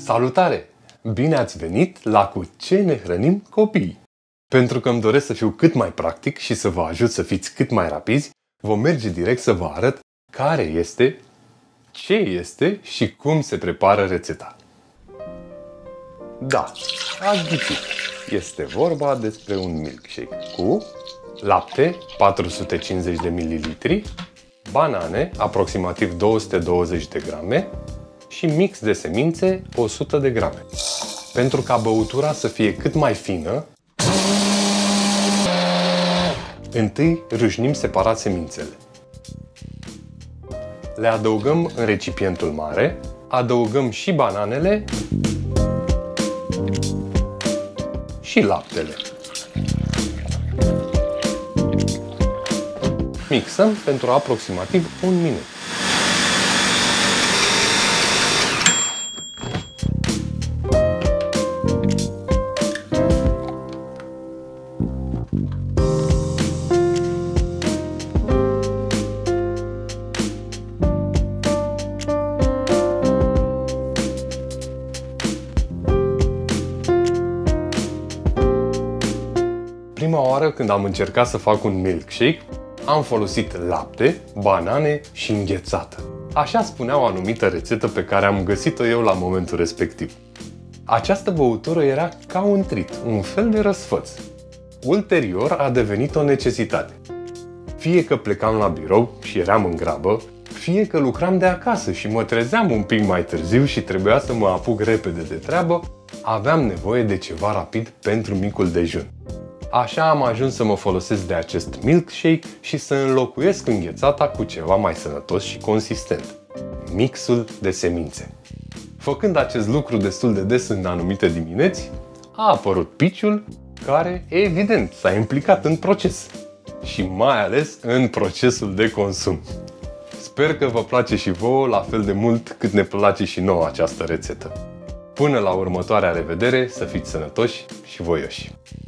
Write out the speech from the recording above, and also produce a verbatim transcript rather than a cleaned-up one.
Salutare! Bine ați venit la Cu ce ne hrănim copiii? Pentru că îmi doresc să fiu cât mai practic și să vă ajut să fiți cât mai rapizi, vom merge direct să vă arăt care este, ce este și cum se prepară rețeta. Da, ați ghicit. Este vorba despre un milkshake cu lapte patru sute cincizeci de mililitri, banane aproximativ două sute douăzeci de grame și mix de semințe o sută de grame. Pentru ca băutura să fie cât mai fină, întâi râșnim separat semințele. Le adăugăm în recipientul mare, adăugăm și bananele și laptele. Mixăm pentru aproximativ un minut. Prima oară când am încercat să fac un milkshake, am folosit lapte, banane și înghețată. Așa spunea o anumită rețetă pe care am găsit-o eu la momentul respectiv. Această băutură era ca un trit, un fel de răsfăț. Ulterior a devenit o necesitate. Fie că plecam la birou și eram în grabă, fie că lucram de acasă și mă trezeam un pic mai târziu și trebuia să mă apuc repede de treabă, aveam nevoie de ceva rapid pentru micul dejun. Așa am ajuns să mă folosesc de acest milkshake și să înlocuiesc înghețata cu ceva mai sănătos și consistent. Mixul de semințe. Făcând acest lucru destul de des în anumite dimineți, a apărut Piciul, care, evident, s-a implicat în proces. Și mai ales în procesul de consum. Sper că vă place și vouă la fel de mult cât ne place și nouă această rețetă. Până la următoarea revedere, să fiți sănătoși și voioși!